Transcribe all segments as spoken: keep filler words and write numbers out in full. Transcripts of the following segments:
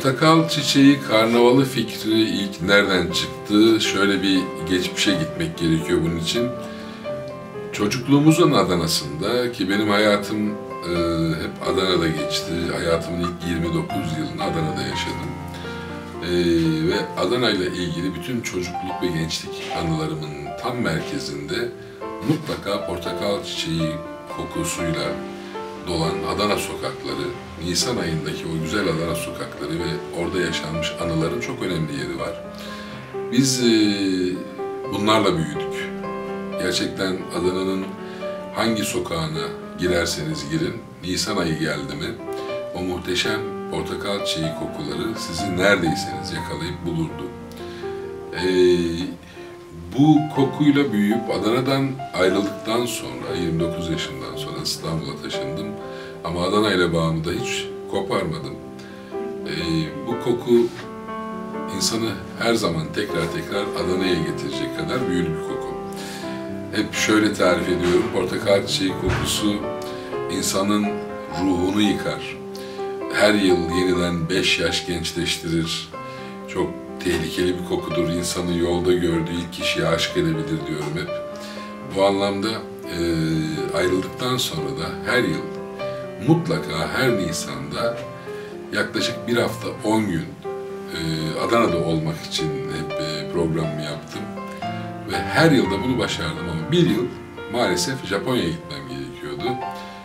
Portakal çiçeği karnavalı fikri ilk nereden çıktı? Şöyle bir geçmişe gitmek gerekiyor bunun için. Çocukluğumuzun Adana'sında, ki benim hayatım e, hep Adana'da geçti. Hayatımın ilk yirmi dokuz yılını Adana'da yaşadım. E, ve Adana ile ilgili bütün çocukluk ve gençlik anılarımın tam merkezinde mutlaka portakal çiçeği kokusuyla dolan Adana sokakları, Nisan ayındaki o güzel Adana sokakları ve orada yaşanmış anıların çok önemli yeri var. Biz e, bunlarla büyüdük. Gerçekten Adana'nın hangi sokağına girerseniz girin, Nisan ayı geldi mi, o muhteşem portakal çiçeği kokuları sizi neredeyseniz yakalayıp bulurdu. E, bu kokuyla büyüyüp Adana'dan ayrıldıktan sonra, yirmi dokuz yaşından sonra İstanbul'a taşındım. Ama Adana ile bağımı da hiç koparmadım. E, bu koku insanı her zaman tekrar tekrar Adana'ya getirecek kadar büyülü bir koku. Hep şöyle tarif ediyorum, portakal çiçeği kokusu insanın ruhunu yıkar. Her yıl yeniden beş yaş gençleştirir. Çok tehlikeli bir kokudur, insanı yolda gördüğü ilk kişiye aşık edebilir diyorum hep. Bu anlamda e, ayrıldıktan sonra da her yıl mutlaka her Nisan'da yaklaşık bir hafta on gün e, Adana'da olmak için hep e, programımı yaptım. Ve her yılda bunu başardım ama bir yıl maalesef Japonya'ya gitmem gerekiyordu.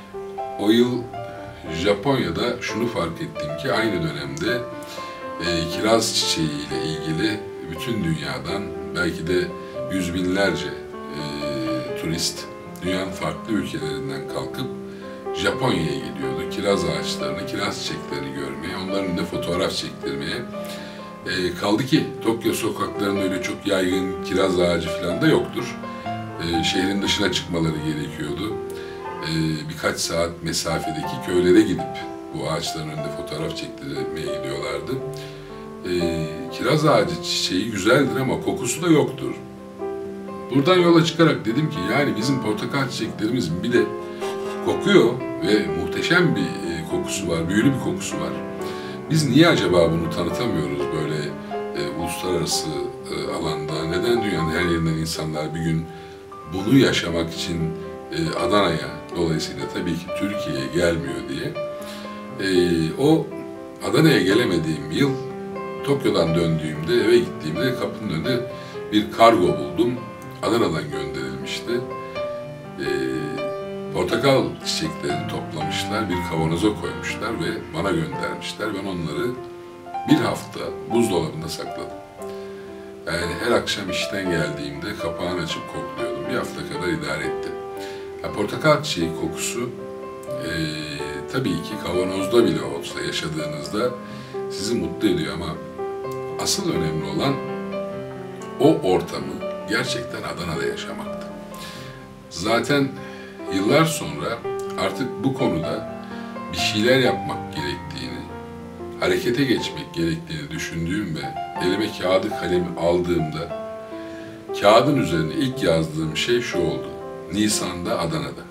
O yıl Japonya'da şunu fark ettim ki aynı dönemde e, kiraz çiçeği ile ilgili bütün dünyadan belki de yüz binlerce e, turist dünyanın farklı ülkelerinden kalkıp Japonya'ya geliyordu. Kiraz ağaçlarını, kiraz çiçeklerini görmeye, onların önünde fotoğraf çektirmeye. E, kaldı ki Tokyo sokaklarında öyle çok yaygın kiraz ağacı falan da yoktur. E, şehrin dışına çıkmaları gerekiyordu. E, birkaç saat mesafedeki köylere gidip bu ağaçların önünde fotoğraf çektirmeye gidiyorlardı. E, kiraz ağacı çiçeği güzeldir ama kokusu da yoktur. Buradan yola çıkarak dedim ki yani bizim portakal çiçeklerimizin bir de kokuyor ve muhteşem bir e, kokusu var, büyülü bir kokusu var. Biz niye acaba bunu tanıtamıyoruz böyle e, uluslararası e, alanda? Neden dünyanın her yerinden insanlar bir gün bunu yaşamak için e, Adana'ya, dolayısıyla tabii ki Türkiye'ye gelmiyor diye. E, o Adana'ya gelemediğim yıl, Tokyo'dan döndüğümde, eve gittiğimde kapının önünde bir kargo buldum. Adana'dan gönderilmişti. E, portakal çiçeklerini toplamışlar, bir kavanoza koymuşlar ve bana göndermişler. Ben onları bir hafta buzdolabında sakladım. Yani her akşam işten geldiğimde kapağını açıp kokluyordum. Bir hafta kadar idare etti. Yani portakal çiçeği kokusu e, tabii ki kavanozda bile olsa yaşadığınızda sizi mutlu ediyor ama asıl önemli olan o ortamı gerçekten Adana'da yaşamaktı. Zaten yıllar sonra artık bu konuda bir şeyler yapmak gerektiğini, harekete geçmek gerektiğini düşündüğüm ve elime kağıdı kalemi aldığımda kağıdın üzerine ilk yazdığım şey şu oldu: Nisan'da Adana'da.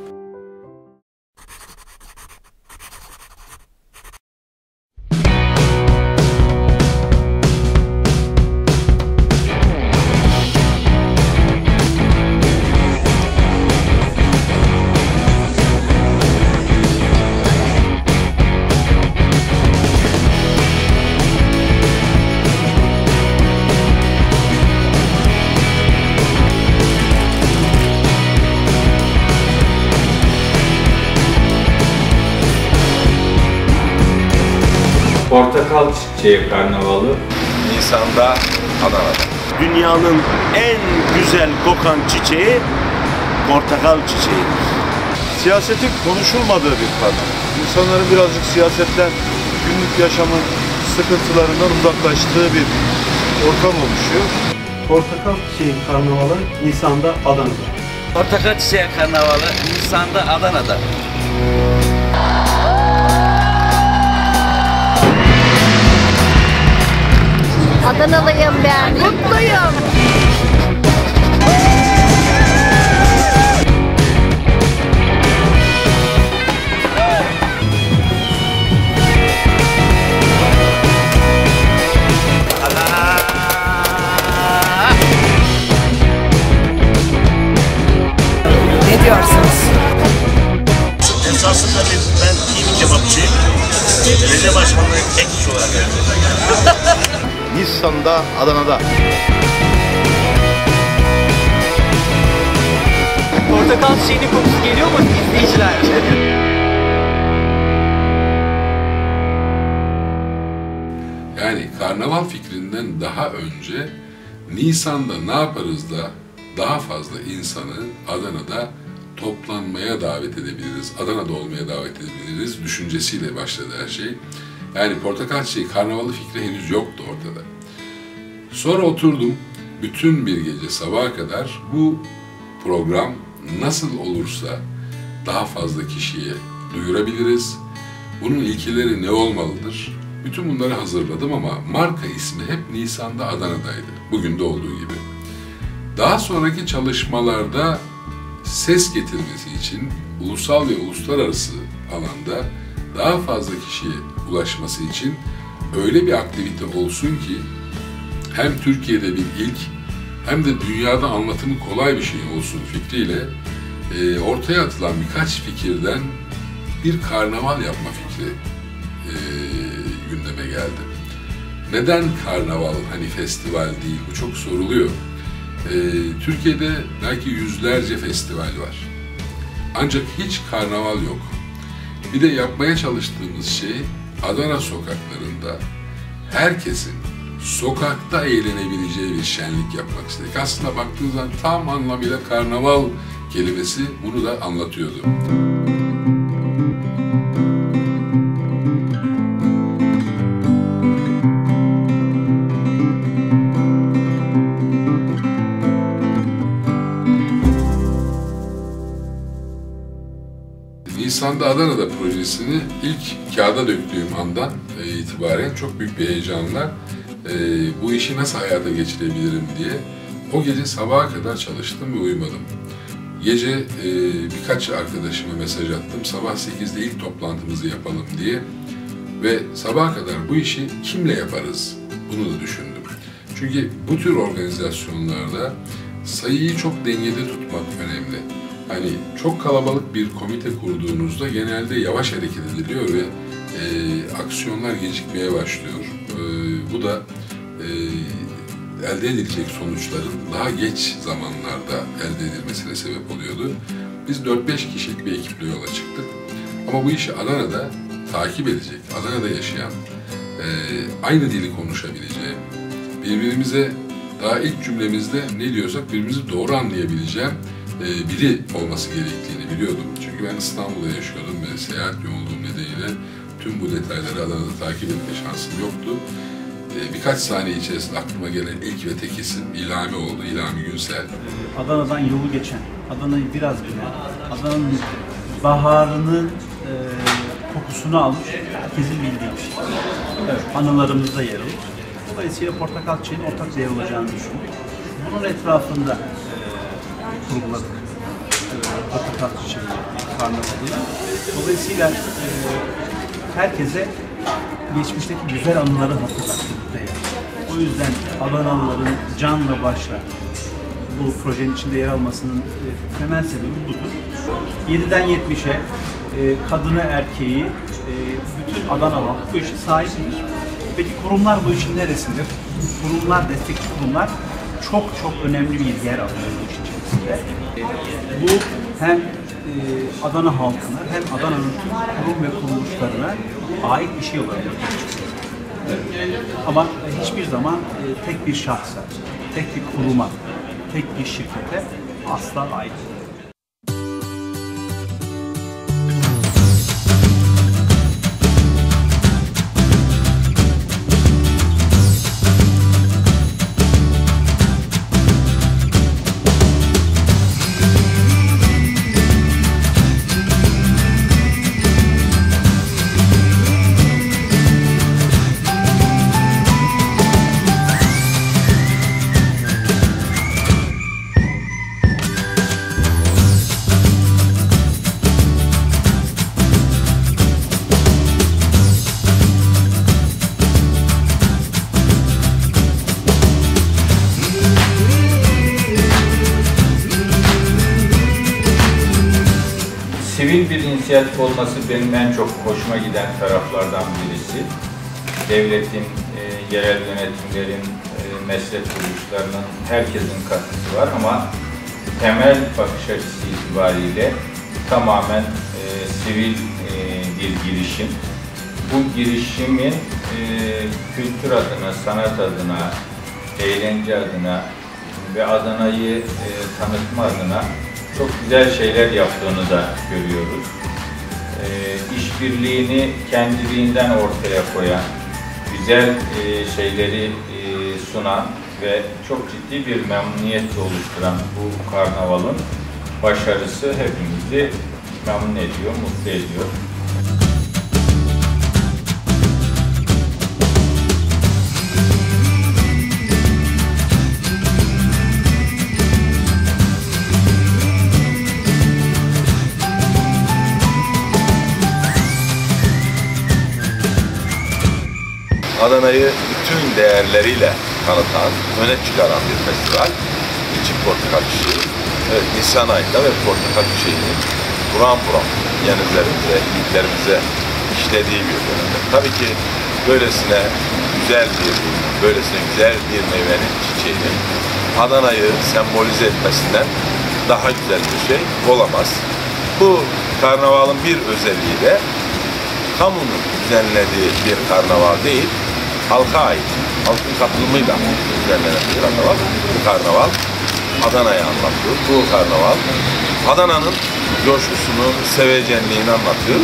Portakal çiçeği karnavalı Nisan'da Adana'da. Dünyanın en güzel kokan çiçeği portakal çiçeğidir. Siyasetin konuşulmadığı bir karnaval. İnsanların birazcık siyasetten, günlük yaşamın sıkıntılarından uzaklaştığı bir ortam oluşuyor. Portakal çiçeği karnavalı Nisan'da Adana'da. Portakal çiçeği karnavalı Nisan'da Adana'da. Adanalıyım ben. Mutluyum. Esasında bir, ben iyi bir kebapçıyım. Belediye başkanlığı ek iş olarak yapıyorum. Nisan'da, Adana'da. Portakal çiçeğinin kokusu geliyor mu izleyiciler? Yani karnaval fikrinden daha önce Nisan'da ne yaparız da daha fazla insanı Adana'da toplanmaya davet edebiliriz, Adana'da olmaya davet edebiliriz düşüncesiyle başladı her şey. Yani portakal çiçeği karnavalı fikri henüz yoktu ortada. Sonra oturdum, bütün bir gece sabaha kadar bu program nasıl olursa daha fazla kişiye duyurabiliriz, bunun ilkeleri ne olmalıdır? Bütün bunları hazırladım ama marka ismi hep Nisan'da Adana'daydı, bugün de olduğu gibi. Daha sonraki çalışmalarda ses getirmesi için ulusal ve uluslararası alanda daha fazla kişiye ulaşması için öyle bir aktivite olsun ki hem Türkiye'de bir ilk hem de dünyada anlatımı kolay bir şey olsun fikriyle e, ortaya atılan birkaç fikirden bir karnaval yapma fikri e, gündeme geldi. Neden karnaval, hani festival değil? Bu çok soruluyor. E, Türkiye'de belki yüzlerce festival var. Ancak hiç karnaval yok. Bir de yapmaya çalıştığımız şey Adana sokaklarında herkesin sokakta eğlenebileceği bir şenlik yapmak istedik. Aslında baktığınız zaman tam anlamıyla karnaval kelimesi bunu da anlatıyordu. Nisan'da Adana'da projesini ilk kağıda döktüğüm andan itibaren çok büyük bir heyecanla e, bu işi nasıl hayata geçirebilirim diye o gece sabaha kadar çalıştım ve uyumadım. Gece e, birkaç arkadaşıma mesaj attım, sabah sekizde ilk toplantımızı yapalım diye ve sabaha kadar bu işi kimle yaparız bunu da düşündüm. Çünkü bu tür organizasyonlarda sayıyı çok dengede tutmak önemli. Hani çok kalabalık bir komite kurduğunuzda genelde yavaş hareket ediliyor ve e, aksiyonlar gecikmeye başlıyor. E, bu da e, elde edilecek sonuçların daha geç zamanlarda elde edilmesine sebep oluyordu. Biz dört beş kişilik bir ekiple yola çıktık. Ama bu işi Adana'da takip edecek, Adana'da yaşayan, e, aynı dili konuşabileceğim, birbirimize daha ilk cümlemizde ne diyorsak birbirimizi doğru anlayabileceğim biri olması gerektiğini biliyordum. Çünkü ben İstanbul'da yaşıyordum ve seyahat yoğunluğum nedeniyle tüm bu detayları Adana'da takip etme şansım yoktu. Birkaç saniye içerisinde aklıma gelen ilk ve tek isim İlhami oldu, İlhami Günsel. Adana'dan yolu geçen, Adana'yı biraz bilen, Adana'nın baharının e, kokusunu almış, herkesin bildiği bir şey. Evet, anılarımızda yer alır. Dolayısıyla portakal çiçeğinin ortak değer olacağını düşündük. Bunun etrafında kurguladık. Portakal çiçeği, karnavalını. Dolayısıyla e, herkese geçmişteki güzel anıları hatırlattık. O yüzden Adanalıların canla başla bu projenin içinde yer almasının e, temel sebebi budur. yediden yetmişe e, kadını erkeği, e, bütün Adanalı bu işe sahiptir. Peki kurumlar bu işin neresindir? Kurumlar, destekli kurumlar çok çok önemli bir yer alıyor bu işin içerisinde. Bu hem Adana halkına hem Adana'nın tüm kurum ve kuruluşlarına ait bir şey olabilir. Ama hiçbir zaman tek bir şahsa, tek bir kuruma, tek bir şirkete asla ait değil. sivil bir inisiyatif olması benim en çok hoşuma giden taraflardan birisi. Devletin, e, yerel yönetimlerin, e, meslek kuruluşlarının, herkesin katkısı var ama temel bakış açısı itibariyle tamamen e, sivil e, bir girişim. Bu girişimin e, kültür adına, sanat adına, eğlence adına ve Adana'yı e, tanıtma adına çok güzel şeyler yaptığını da görüyoruz. E, işbirliğini kendiliğinden ortaya koyan, güzel e, şeyleri e, sunan ve çok ciddi bir memnuniyetle oluşturan bu karnavalın başarısı hepimizi memnun ediyor, mutlu ediyor. Adana'yı bütün değerleriyle tanıtan, öne çıkaran bir festival. İçi portakal çiçeği. Evet, Nisan ayında ve portakal çiçeğinin buram buram yanıklarımıza, iliklerimize işlediği bir dönemde. Tabii ki böylesine güzel bir, böylesine güzel bir meyvenin çiçeğinin Adana'yı sembolize etmesinden daha güzel bir şey olamaz. Bu karnavalın bir özelliği de kamunun düzenlediği bir karnaval değil, halka ait, halkın katılımıyla düzenlenen bir karnaval. Bu karnaval Adana'yı anlatıyor. Bu karnaval Adana'nın coşkusunu, sevecenliğini anlatıyor.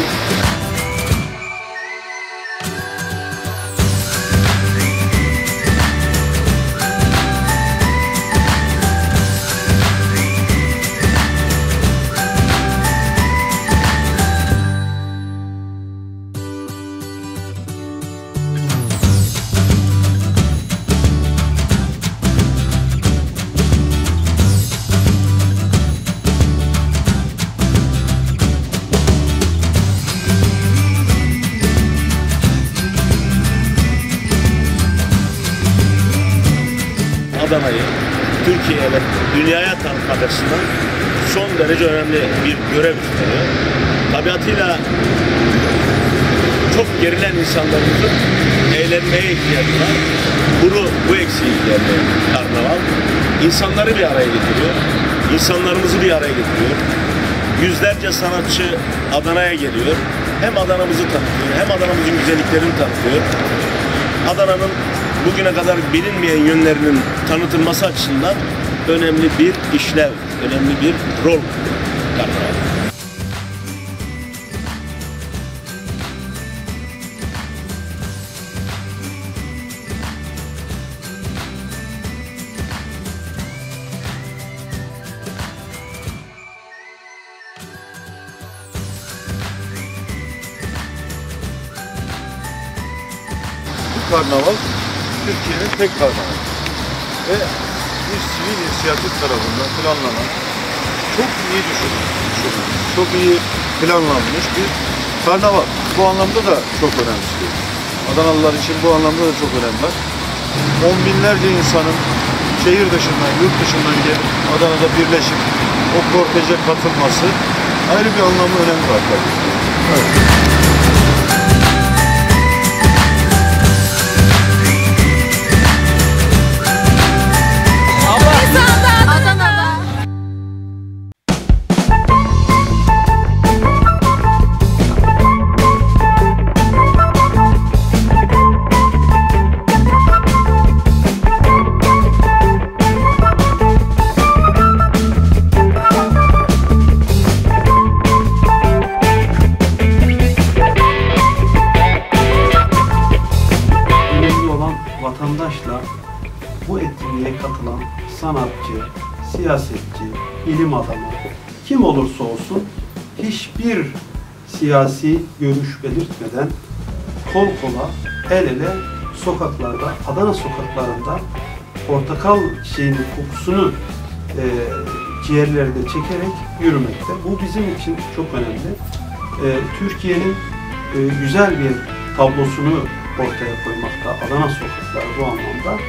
Adana'yı Türkiye'ye ve dünyaya tanıtmak açısından son derece önemli bir görev üstleniyor. Tabiatıyla çok gerilen insanlarımızın eğlenmeye ihtiyacı var. Bunu, bu eksiği giderdi karnaval. İnsanları bir araya getiriyor. İnsanlarımızı bir araya getiriyor. Yüzlerce sanatçı Adana'ya geliyor. Hem Adana'mızı tanıtıyor, hem Adana'mızın güzelliklerini tanıtıyor. Adana'nın bugüne kadar bilinmeyen yönlerinin tanıtılması açısından önemli bir işlev, önemli bir rol karnaval. Bu karnaval Türkiye'nin tek karnavalı ve bir sivil inisiyatif tarafından planlanan, çok iyi düşünülmüş, çok iyi planlanmış bir karnaval. Bu anlamda da çok önemli. Adanalılar için bu anlamda da çok önemli. On binlerce insanın şehir dışından, yurt dışından gelip Adana'da birleşip o korteje katılması ayrı bir anlamı, önemi var tabii. Evet. Vatandaşla bu etkinliğe katılan sanatçı, siyasetçi, ilim adamı, kim olursa olsun hiçbir siyasi görüş belirtmeden kol kola, el ele sokaklarda, Adana sokaklarında portakal çiçeğinin kokusunu e, ciğerlerde çekerek yürümekte. Bu bizim için çok önemli. E, Türkiye'nin e, güzel bir tablosunu ortaya koymakta. Adana sokakları bu anlamda.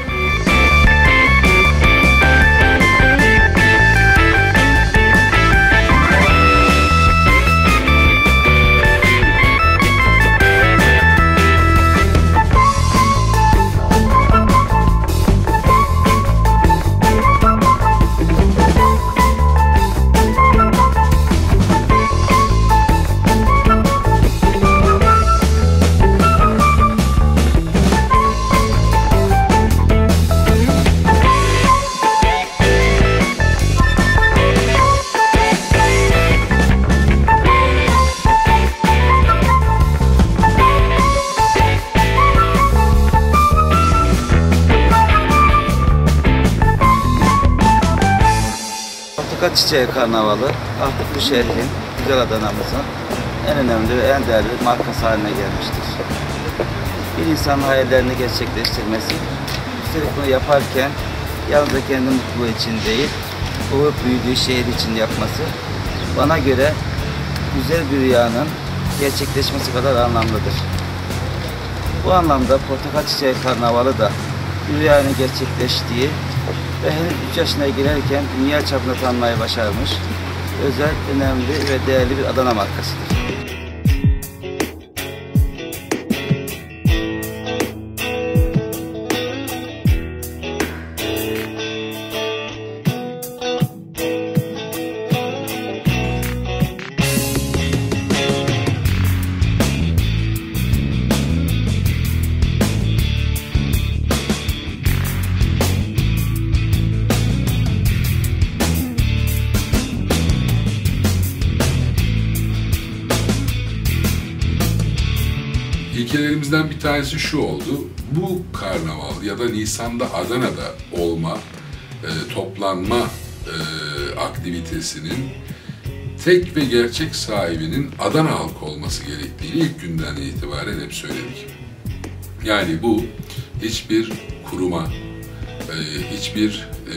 Portakal Çiçeği Karnavalı artık bu şehrin, güzel Adana'mızın en önemli ve en değerli markası haline gelmiştir. Bir insanın hayallerini gerçekleştirmesi, üstelik bunu yaparken yalnızca kendi mutluluğu için değil, doğup büyüdüğü şehir için yapması bana göre güzel bir rüyanın gerçekleşmesi kadar anlamlıdır. Bu anlamda Portakal Çiçeği Karnavalı da bir rüyanın gerçekleştiği ve henüz üç yaşına girerken dünya çapında tanınmayı başarmış, özel, önemli ve değerli bir Adana markasıdır. İlkelerimizden bir tanesi şu oldu. Bu karnaval ya da Nisan'da Adana'da olma, e, toplanma e, aktivitesinin tek ve gerçek sahibinin Adana halkı olması gerektiğini ilk günden itibaren hep söyledik. Yani bu hiçbir kuruma, e, hiçbir e,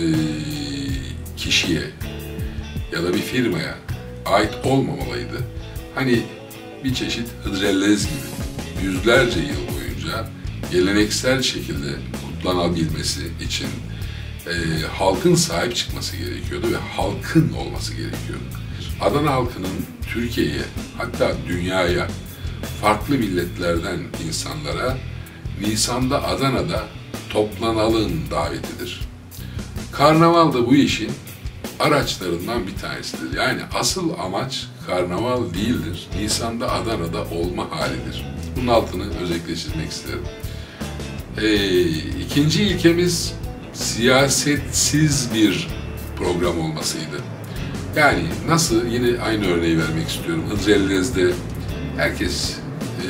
kişiye ya da bir firmaya ait olmamalıydı. Hani bir çeşit hıdrellez gibi yüzlerce yıl boyunca geleneksel şekilde kutlanabilmesi için e, halkın sahip çıkması gerekiyordu ve halkın olması gerekiyordu. Adana halkının Türkiye'ye, hatta dünyaya, farklı milletlerden insanlara Nisan'da Adana'da toplanalım davetidir. Karnaval da bu işin araçlarından bir tanesidir. Yani asıl amaç karnaval değildir. Nisan'da Adana'da olma halidir. Bunun altını özellikle çizmek isterim. Ee, ikinci ilkemiz siyasetsiz bir program olmasıydı. Yani nasıl, yine aynı örneği vermek istiyorum. Hıdrellez'de herkes e,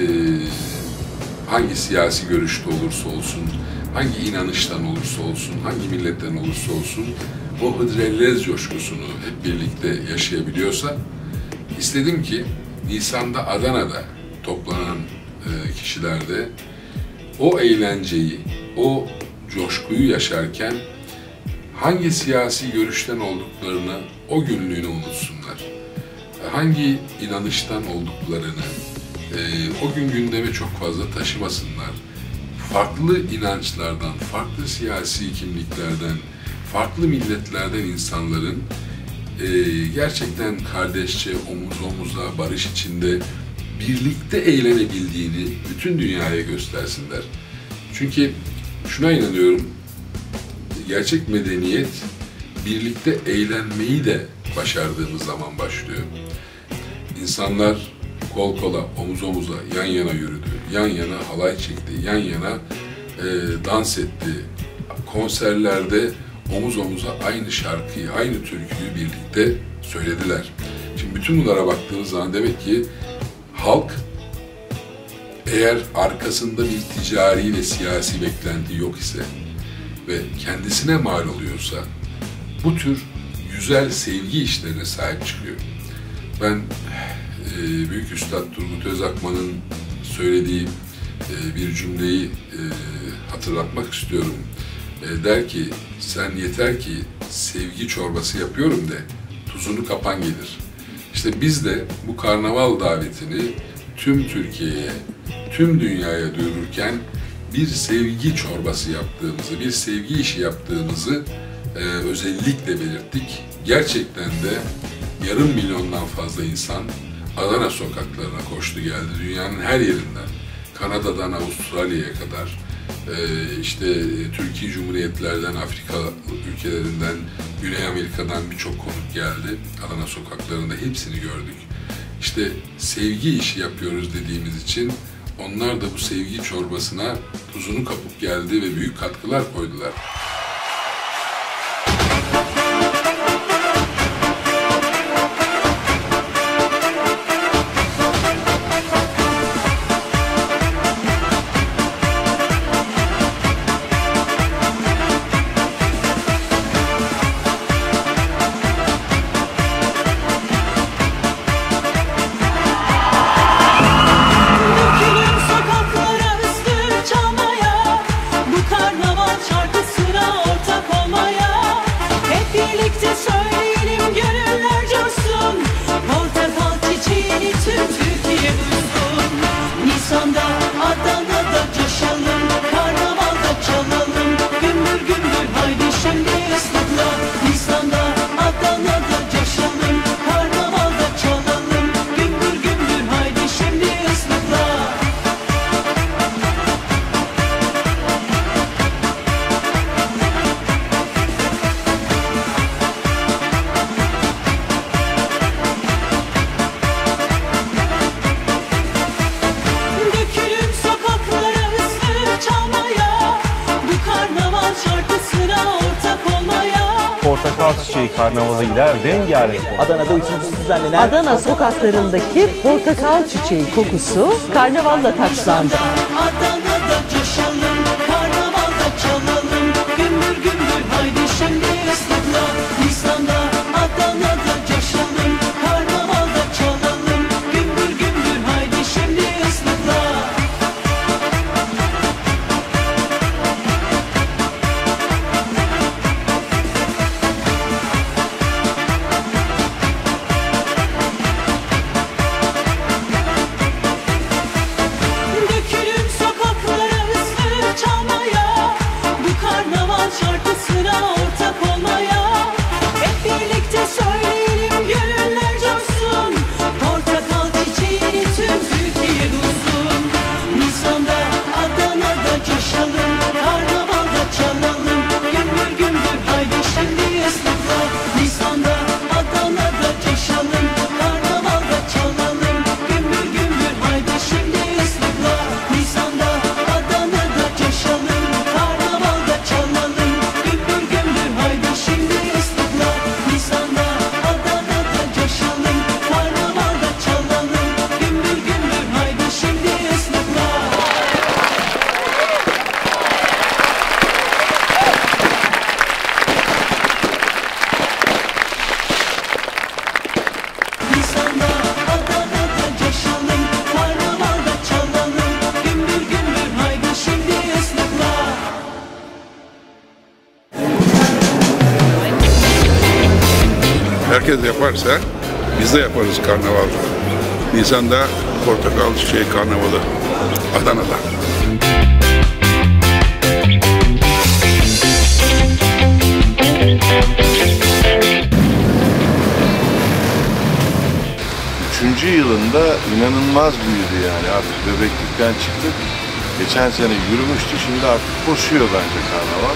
hangi siyasi görüşte olursa olsun, hangi inanıştan olursa olsun, hangi milletten olursa olsun o Hıdrellez coşkusunu hep birlikte yaşayabiliyorsa, istedim ki Nisan'da Adana'da toplanan e, kişilerde o eğlenceyi, o coşkuyu yaşarken hangi siyasi görüşten olduklarını o günlüğüne unutsunlar. Hangi inanıştan olduklarını e, o gün gündeme çok fazla taşımasınlar. Farklı inançlardan, farklı siyasi kimliklerden, farklı milletlerden insanların e, gerçekten kardeşçe, omuz omuza, barış içinde birlikte eğlenebildiğini bütün dünyaya göstersinler. Çünkü şuna inanıyorum, gerçek medeniyet birlikte eğlenmeyi de başardığımız zaman başlıyor. İnsanlar kol kola, omuz omuza, yan yana yürüdü, yan yana halay çekti, yan yana e, dans etti. Konserlerde omuz omuza aynı şarkıyı, aynı türküyü birlikte söylediler. Şimdi bütün bunlara baktığımız zaman demek ki halk, eğer arkasında bir ticari ve siyasi beklenti yok ise ve kendisine mal oluyorsa, bu tür güzel sevgi işlerine sahip çıkıyor. Ben e, Büyük Üstad Turgut Özakman'ın söylediği e, bir cümleyi e, hatırlatmak istiyorum. E, der ki, sen yeter ki sevgi çorbası yapıyorum de, tuzunu kapan gelir. İşte biz de bu karnaval davetini tüm Türkiye'ye, tüm dünyaya duyururken bir sevgi çorbası yaptığımızı, bir sevgi işi yaptığımızı e, özellikle belirttik. Gerçekten de yarım milyondan fazla insan Adana sokaklarına koştu geldi. Dünyanın her yerinden, Kanada'dan Avustralya'ya kadar, e, işte Türkiye Cumhuriyetlerden, Afrika ülkelerinden, Güney Amerika'dan birçok konuk geldi. Adana sokaklarında hepsini gördük. İşte sevgi işi yapıyoruz dediğimiz için onlar da bu sevgi çorbasına tuzunu kapıp geldi ve büyük katkılar koydular. Portakal Çiçeği Karnavalı ile rengarenk. Adana'da üçüncüsü düzenlenen Adana sokaklarındaki portakal çiçeği kokusu karnavalla taçlandı. Adana'da coşalım, karnavalda çalalım, gümbür gümbür haydi şimdi ıslıkla. Nisan'da Adana'da coşalım, karnavalda çalalım, gümbür gümbür haydi şimdi ıslıkla. Dökülün sokaklara ıslık çalmaya, bu karnaval şarkısına ortak olmaya. Hep birlikte söyleyelim gönüller coşsun, portakal çiçeğini tüm Türkiye duysun. Nisan'da Adana'da coşalım, karnavalda çalalım, gümbür gümbür haydi şimdi ıslıkla. Nisan'da Adana'da coşalım, karnavalda çalalım, gümbür gümbür haydi şimdi ıslıkla. Nisan'da Adana'da coşalım, karnavalda çalalım, gümbür gümbür haydi şimdi ıslıkla. Nisan'da Adana'da coşalım, karnavalda çalalım, gümbür gümbür haydi şimdi ıslıkla. Nisan'da Adana'da coşalım, karnavalda çalalım, gümbür gümbür haydi şimdi ıslıkla. Herkes yaparsa biz de yaparız karnaval. Nisan'da Portakal Çiçeği Karnavalı Adana'da. Üçüncü yılında inanılmaz büyüdü yani. Artık bebeklikten çıktık. Geçen sene yürümüştü, şimdi artık koşuyor bence karnaval.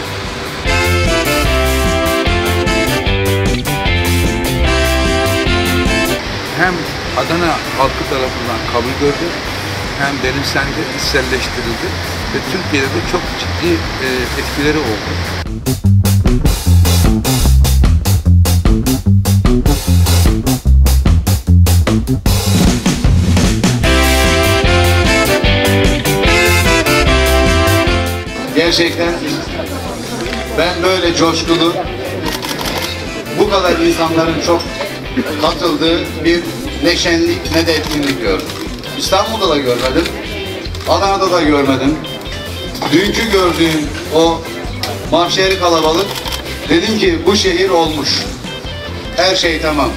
Hem Adana halkı tarafından kabul gördü, hem benimsendi, içselleştirildi ve Türkiye'de de çok ciddi e, etkileri oldu. Gerçekten ben böyle coşkulu, bu kadar insanların çok katıldığı bir ne şenlik ne de etkinlik gördüm. İstanbul'da da görmedim, Adana'da da görmedim. Dünkü gördüğüm o mahşeri kalabalık, dedim ki bu şehir olmuş. Her şey tamam.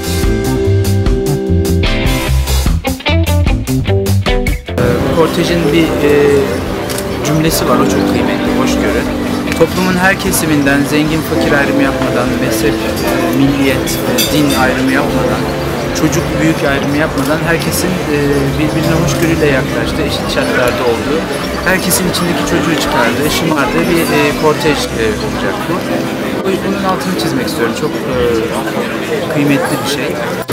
Kortejin bir e, cümlesi var, o çok kıymetli, hoşgörü. Toplumun her kesiminden zengin fakir ayrımı yapmadan, mezhep, e, milliyet, e, din ayrımı yapmadan, çocuk büyük ayrımı yapmadan herkesin e, birbirine hoşgörüyle yaklaştığı, eşit şartlarda olduğu, herkesin içindeki çocuğu çıkardığı, şımardığı bir e, kortej e, olacak bu. Bunun altını çizmek istiyorum, çok e, kıymetli bir şey.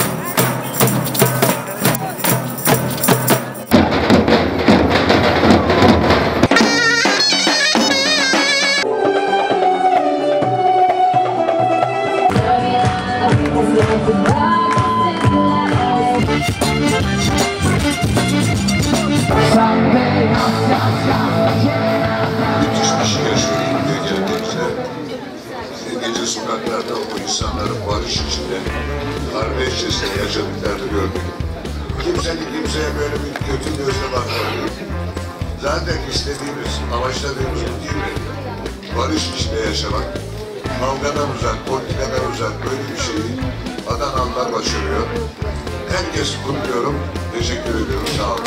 Müthiş bir şey yaşadık diye geldiğimizde gece sokaklarda o insanların barış içinde kardeşçesine yaşadıklarını gördük. Kimsenin kimseye böyle bir kötü gözle bakmadı. Zaten istediğimiz, amaçladığımız bu değil mi? Barış içinde yaşamak, kavgadan uzak, politikadan uzak böyle bir şeyi Adanalılar başarıyor. Herkes kutluyorum, teşekkür ediyorum, sağ olun.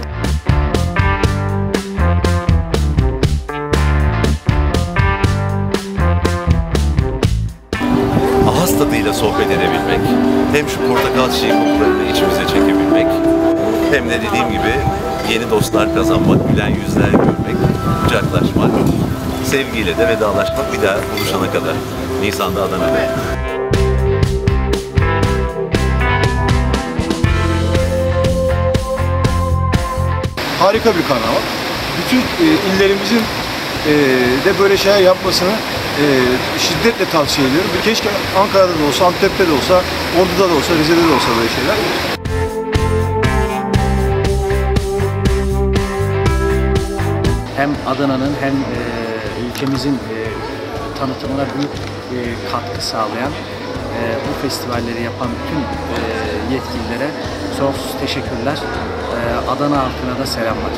Ağız tadıyla sohbet edebilmek, hem şu portakal çiçeği kokularını içimize çekebilmek, hem de dediğim gibi yeni dostlar kazanmak, gülen yüzler görmek, kucaklaşmak, sevgiyle de vedalaşmak bir daha buluşana kadar Nisan'da Adana'da. Harika bir karnaval. Bütün e, illerimizin e, de böyle şeyler yapmasını e, şiddetle tavsiye ediyorum. Keşke Ankara'da da olsa, Antep'te de olsa, Ordu'da da olsa, Rize'de de olsa böyle şeyler. Hem Adana'nın hem e, ülkemizin e, tanıtımına büyük e, katkı sağlayan e, bu festivalleri yapan bütün e, yetkililere sonsuz teşekkürler. E, Adana halkına da selamlar.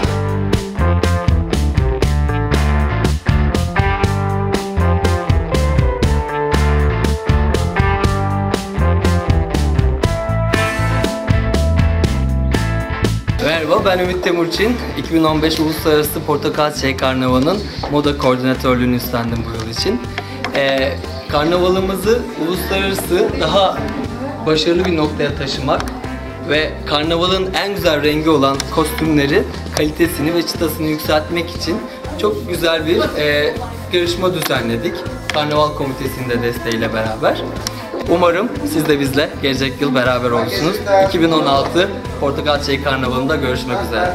Merhaba, ben Ümit Temurçin. iki bin on beş Uluslararası Portakal Çiçeği Karnavalı'nın moda koordinatörlüğünü üstlendim bu yıl için. Ee, karnavalımızı uluslararası daha başarılı bir noktaya taşımak ve karnavalın en güzel rengi olan kostümleri, kalitesini ve çıtasını yükseltmek için çok güzel bir e, yarışma düzenledik. Karnaval Komitesi'nin de desteğiyle beraber. Umarım siz de bizle gelecek yıl beraber olursunuz. iki bin on altı Portakal Çiçeği Karnavalı'nda görüşmek üzere.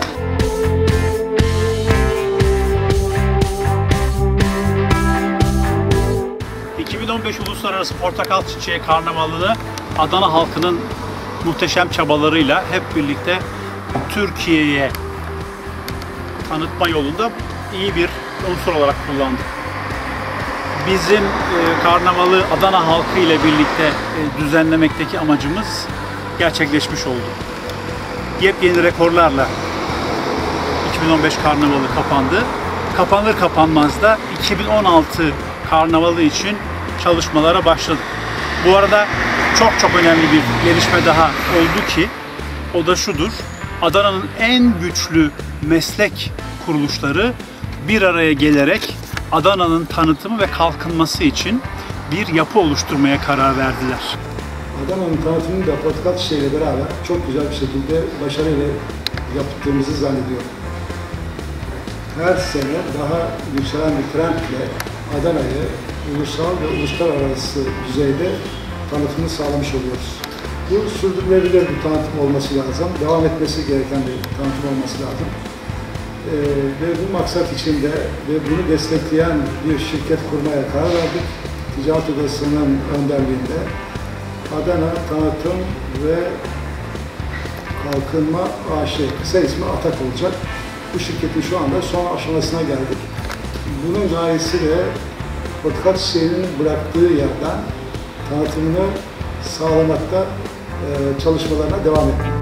iki bin on beş Uluslararası Portakal Çiçeği Karnavalı'nı Adana halkının muhteşem çabalarıyla hep birlikte Türkiye'ye tanıtma yolunda iyi bir unsur olarak kullandık. Bizim e, karnavalı Adana halkı ile birlikte e, düzenlemekteki amacımız gerçekleşmiş oldu. Yepyeni rekorlarla iki bin on beş karnavalı kapandı. Kapanır kapanmaz da iki bin on altı karnavalı için çalışmalara başladık. Bu arada çok çok önemli bir gelişme daha oldu ki o da şudur. Adana'nın en güçlü meslek kuruluşları bir araya gelerek Adana'nın tanıtımı ve kalkınması için bir yapı oluşturmaya karar verdiler. Adana'nın tanıtımını da portakal çiçeğiyle beraber çok güzel bir şekilde başarıyla yaptığımızı zannediyorum. Her sene daha yükselen bir trendle Adana'yı ulusal ve uluslararası düzeyde tanıtımını sağlamış oluyoruz. Bu sürdürülebilir bir tanıtım olması lazım, devam etmesi gereken bir tanıtım olması lazım. Ee, ve bu maksat içinde ve bunu destekleyen bir şirket kurmaya karar verdik. Ticaret Odası'nın önderliğinde Adana Tanıtım ve Kalkınma A Ş, kısa ismi ATAK olacak. Bu şirketin şu anda son aşamasına geldik. Bunun gayesi de portakal çiçeğinin bıraktığı yerden tanıtımını sağlamakta e, çalışmalarına devam etmek.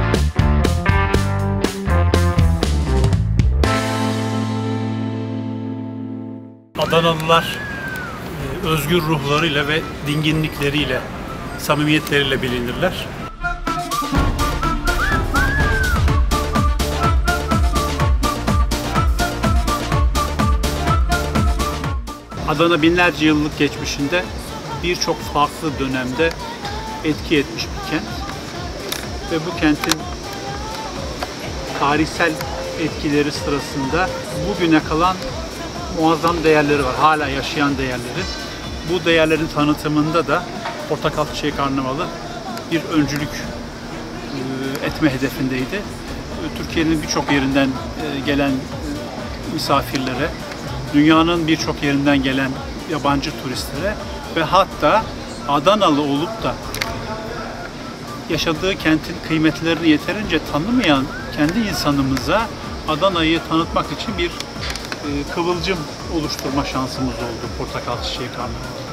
Adanalılar özgür ruhlarıyla ve dinginlikleriyle, samimiyetleriyle bilinirler. Adana binlerce yıllık geçmişinde birçok farklı dönemde etki etmiş bir kent. Ve bu kentin tarihsel etkileri sırasında bugüne kalan muazzam değerleri var, hala yaşayan değerleri. Bu değerlerin tanıtımında da Portakal Çiçeği Karnavalı bir öncülük etme hedefindeydi. Türkiye'nin birçok yerinden gelen misafirlere, dünyanın birçok yerinden gelen yabancı turistlere ve hatta Adanalı olup da yaşadığı kentin kıymetlerini yeterince tanımayan kendi insanımıza Adana'yı tanıtmak için bir kıvılcım oluşturma şansımız oldu Portakal Çiçeği Karnavalı.